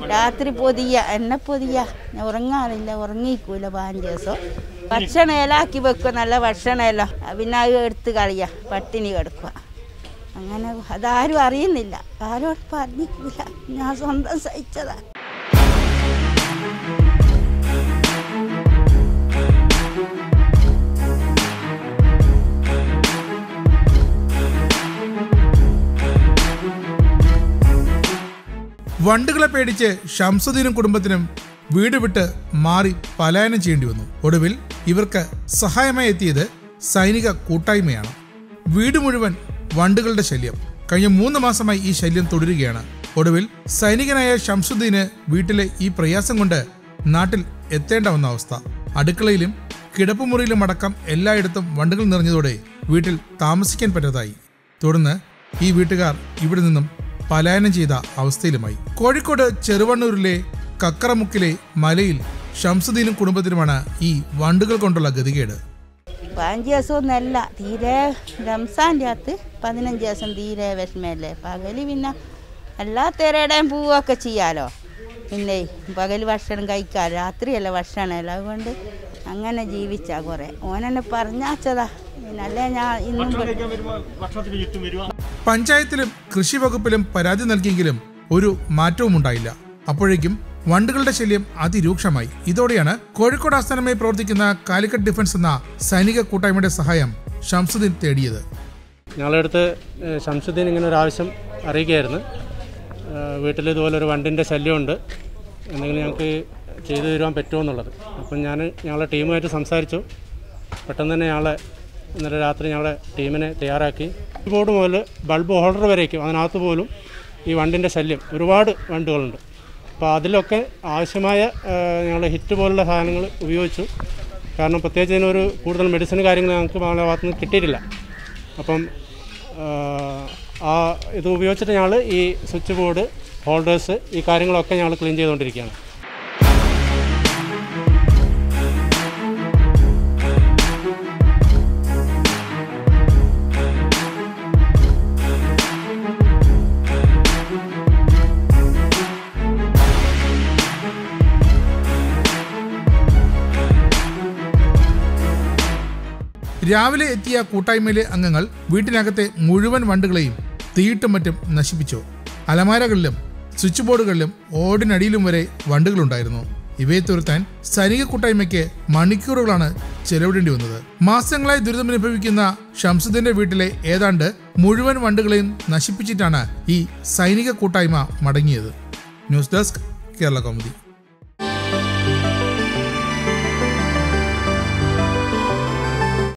രാത്രി പൊതിയ എന്നെ പൊതിയ ഞാൻ ഉറങ്ങാറില്ല, ഉറങ്ങിക്കൂല 5 ദിവസം. ഭക്ഷണം ഇലാക്കി വെക്കുക, നല്ല ഭക്ഷണമല്ലോ, പിന്നെ അത് എടുത്ത് കളിയ, പട്ടിണി കിടക്കുക. അങ്ങനെ അതാരും അറിയുന്നില്ല, ആരോട് പറഞ്ഞിട്ടില്ല, ഞാൻ സ്വന്തം സഹിച്ചതാ. വണ്ടുകളെ പേടിച്ച് ഷംസുദ്ദീനും കുടുംബത്തിനും വീട് വിട്ട് മാറി പലായനം ചെയ്യേണ്ടി വന്നു. ഒടുവിൽ ഇവർക്ക് സഹായമായി എത്തിയത് സൈനിക കൂട്ടായ്മയാണ്. വീട് മുഴുവൻ വണ്ടുകളുടെ ശല്യം. കഴിഞ്ഞ 3 മാസമായി ഈ ശല്യം തുടരുകയാണ്. ഒടുവിൽ സൈനികനായ ഷംസുദ്ദീന് വീട്ടിലെ ഈ പ്രയാസം കൊണ്ട് നാട്ടിൽ എത്തേണ്ട വന്ന അവസ്ഥ. അടുക്കളയിലും കിടപ്പുമുറിയിലും അടക്കം എല്ലായിടത്തും വണ്ടുകൾ നിറഞ്ഞതോടെ വീട്ടിൽ താമസിക്കാൻ പറ്റാതായി. തുടർന്ന് ഈ വീട്ടുകാർ ഇവിടെ നിന്നും പലായനം ചെയ്ത അവസ്ഥയിലുമായി. കോഴിക്കോട് ചെറുവണ്ണൂരിലെ കക്കറമുക്കിലെ മലയിൽ ഷംസുദ്ദീനും കുടുംബത്തിനുമാണ് ഈ വണ്ടുകൾ കൊണ്ടുള്ള ഗതികേട്. 5 ദിവസമൊന്നല്ല, തീരെ റംസാൻ്റെ അകത്ത് 15 ദിവസം തീരെ വിഷമല്ലേ. പകല് പിന്നെ എല്ലാ തെരയുടെയും പോവുകയൊക്കെ ചെയ്യാലോ, പിന്നെ പകല് ഭക്ഷണം കഴിക്കാം, രാത്രിയല്ല ഭക്ഷണമല്ല. അതുകൊണ്ട് അങ്ങനെ ജീവിച്ചാ കുറെ. ഓനെന്നെ പറഞ്ഞാച്ചതാ, പിന്നല്ലേ ഞാൻ ഇന്നും. പഞ്ചായത്തിലും കൃഷി വകുപ്പിലും പരാതി നൽകിയെങ്കിലും ഒരു മാറ്റവും ഉണ്ടായില്ല. അപ്പോഴേക്കും വണ്ടുകളുടെ ശല്യം അതിരൂക്ഷമായി. ഇതോടെയാണ് കോഴിക്കോട് ആസ്ഥാനമായി പ്രവർത്തിക്കുന്ന കാലിക്കറ്റ് ഡിഫൻസ് എന്ന സൈനിക കൂട്ടായ്മയുടെ സഹായം ഷംസുദ്ദീൻ തേടിയത്. ഞങ്ങളുടെ അടുത്ത് ഷംസുദ്ദീൻ ഇങ്ങനെ ഒരു ആവശ്യം അറിയിക്കുകയായിരുന്നു. വീട്ടിൽ ഇതുപോലെ ഒരു വണ്ടിൻ്റെ ശല്യമുണ്ട്, എന്തെങ്കിലും ഞങ്ങൾക്ക് ചെയ്തു തരുവാൻ പറ്റുമോ എന്നുള്ളത്. അപ്പം ഞങ്ങളുടെ ടീമുമായിട്ട് സംസാരിച്ചു. പെട്ടെന്ന് തന്നെ ഇന്നലെ രാത്രി ഞങ്ങളുടെ ടീമിനെ തയ്യാറാക്കി. ബോർഡ് മുതൽ ബൾബ് ഹോൾഡർ വരേക്കും അതിനകത്ത് പോലും ഈ വണ്ടിൻ്റെ ശല്യം, ഒരുപാട് വണ്ടുകളുണ്ട്. അപ്പോൾ അതിലൊക്കെ ആവശ്യമായ ഞങ്ങൾ ഹിറ്റ് പോലുള്ള സാധനങ്ങൾ ഉപയോഗിച്ചു. കാരണം പ്രത്യേകിച്ച് ഇതിനൊരു കൂടുതൽ മെഡിസിൻ കാര്യങ്ങൾ ഞങ്ങൾക്ക് ഞങ്ങളുടെ ഭാഗത്തു നിന്ന് കിട്ടിയിട്ടില്ല. അപ്പം ഇത് ഉപയോഗിച്ചിട്ട് ഞങ്ങൾ ഈ സ്വിച്ച് ബോർഡ്, ഹോൾഡേഴ്സ്, ഈ കാര്യങ്ങളൊക്കെ ഞങ്ങൾ ക്ലീൻ ചെയ്തുകൊണ്ടിരിക്കുകയാണ്. രാവിലെ എത്തിയ കൂട്ടായ്മയിലെ അംഗങ്ങൾ വീട്ടിനകത്തെ മുഴുവൻ വണ്ടുകളെയും തീയിട്ടും മറ്റും നശിപ്പിച്ചു. അലമാരകളിലും സ്വിച്ച് ബോർഡുകളിലും ഓടിനടിയിലും വരെ വണ്ടുകളുണ്ടായിരുന്നു. ഇവയെ തുരത്താൻ സൈനിക കൂട്ടായ്മയ്ക്ക് മണിക്കൂറുകളാണ് ചെലവിടേണ്ടി വന്നത്. മാസങ്ങളായി ദുരിതമനുഭവിക്കുന്ന ഷംസുദ്ദീന്റെ വീട്ടിലെ ഏതാണ്ട് മുഴുവൻ വണ്ടുകളെയും നശിപ്പിച്ചിട്ടാണ് ഈ സൈനിക കൂട്ടായ്മ മടങ്ങിയത്. News desk, Kerala Kaumudi.